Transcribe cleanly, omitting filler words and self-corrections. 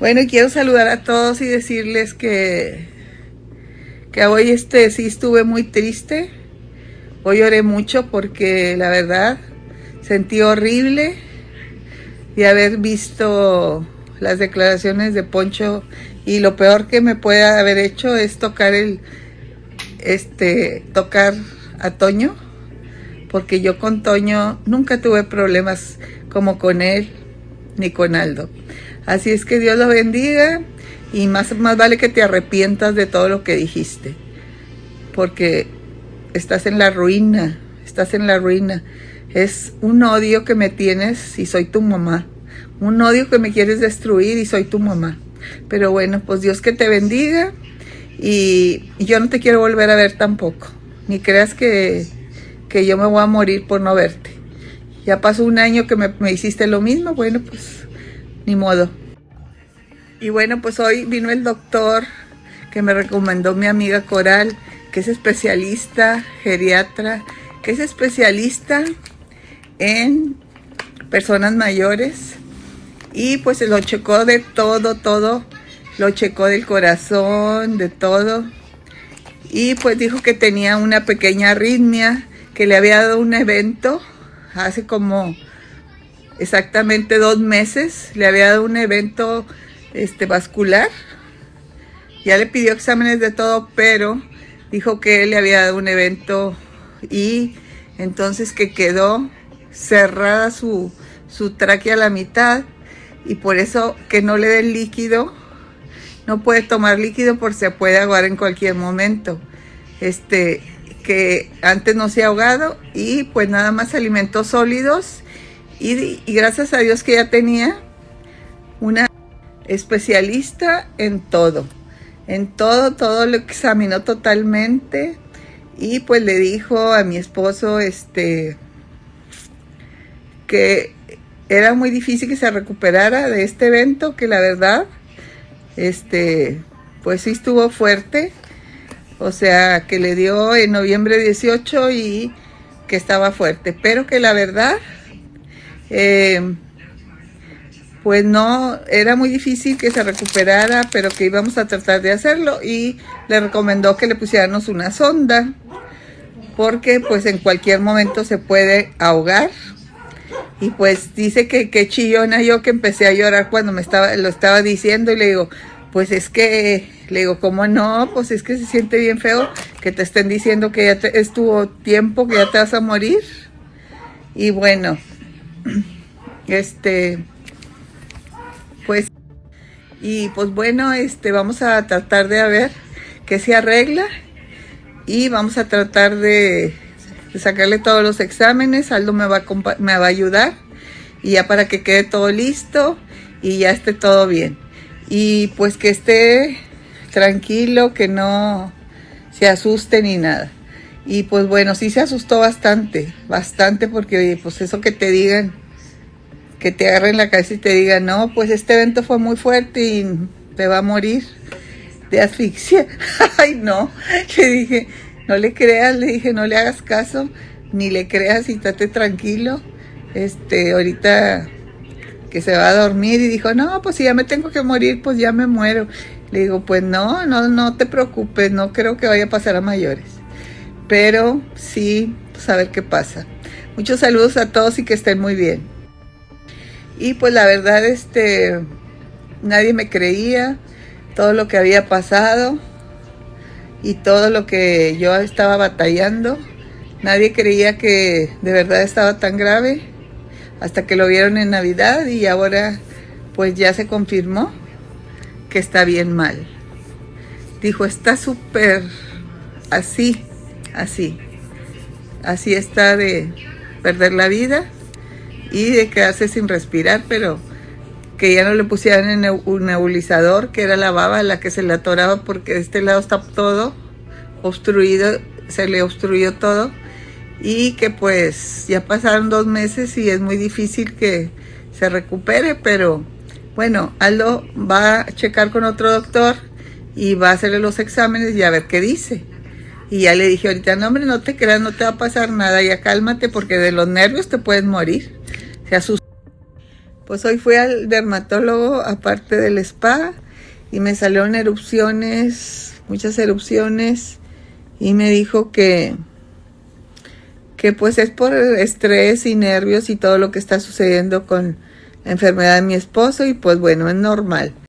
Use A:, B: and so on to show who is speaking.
A: Bueno, y quiero saludar a todos y decirles que hoy sí estuve muy triste. Hoy lloré mucho porque la verdad sentí horrible de haber visto las declaraciones de Poncho, y lo peor que me puede haber hecho es tocar tocar a Toño, porque yo con Toño nunca tuve problemas como con él ni con Aldo. Así es que Dios lo bendiga, y más vale que te arrepientas de todo lo que dijiste, porque estás en la ruina, Es un odio que me tienes y soy tu mamá, un odio que me quieres destruir y soy tu mamá. Pero bueno, pues Dios que te bendiga, y yo no te quiero volver a ver tampoco, ni creas que yo me voy a morir por no verte. Ya pasó un año que me hiciste lo mismo, bueno, pues ni modo. Y bueno, pues hoy vino el doctor que me recomendó mi amiga Coral, que es especialista, geriatra, que es especialista en personas mayores, y pues se lo checó de todo, lo checó del corazón, de todo, y pues dijo que tenía una pequeña arritmia, que le había dado un evento hace como exactamente 2 meses, le había dado un evento vascular. Ya le pidió exámenes de todo, pero dijo que él le había dado un evento, y entonces que quedó cerrada su tráquea a la mitad, y por eso que no le den líquido, no puede tomar líquido porque se puede ahogar en cualquier momento. Que antes no se ha ahogado, y pues nada más alimentos sólidos, y gracias a Dios que ya tenía una especialista en todo lo examinó totalmente, y pues le dijo a mi esposo que era muy difícil que se recuperara de este evento, que la verdad pues sí estuvo fuerte, o sea que le dio en noviembre 18 y que estaba fuerte, pero que la verdad pues no, era muy difícil que se recuperara, pero que íbamos a tratar de hacerlo, y le recomendó que le pusiéramos una sonda, porque pues en cualquier momento se puede ahogar. Y pues dice que chillona yo, que empecé a llorar cuando lo estaba diciendo, y le digo, pues es que, le digo, ¿cómo no? Pues es que se siente bien feo que te estén diciendo que ya es tu tiempo, que ya te vas a morir. Y bueno, pues bueno, vamos a tratar de ver qué se arregla, y vamos a tratar de sacarle todos los exámenes. Aldo me va a ayudar, y ya para que quede todo listo y ya esté todo bien, y pues que esté tranquilo, que no se asuste ni nada. Y pues bueno, sí se asustó bastante, porque oye, pues eso que te digan, que te agarren la cabeza y te digan, no, pues este evento fue muy fuerte y te va a morir de asfixia. Ay, no, le dije, no le creas, le dije, no le hagas caso, ni le creas, y estate tranquilo. Ahorita que se va a dormir, y dijo, no, pues si ya me tengo que morir, pues ya me muero. Le digo, pues no te preocupes, no creo que vaya a pasar a mayores, pero sí, pues a ver qué pasa. Muchos saludos a todos y que estén muy bien. Y pues la verdad, nadie me creía todo lo que había pasado y todo lo que yo estaba batallando. Nadie creía que de verdad estaba tan grave, hasta que lo vieron en Navidad, y ahora pues ya se confirmó que está bien mal. Dijo, está súper así está de perder la vida y de quedarse sin respirar, pero que ya no le pusieran un nebulizador, que era la baba la que se le atoraba, porque de este lado está todo obstruido, se le obstruyó todo, y que pues ya pasaron 2 meses y es muy difícil que se recupere. Pero bueno, Aldo va a checar con otro doctor y va a hacerle los exámenes y a ver qué dice. Y ya le dije ahorita, no hombre, no te creas, no te va a pasar nada, ya cálmate, porque de los nervios te puedes morir. Se asustó. Pues hoy fui al dermatólogo aparte del spa y me salieron erupciones, muchas erupciones, y me dijo que pues es por estrés y nervios y todo lo que está sucediendo con la enfermedad de mi esposo, y pues bueno, es normal.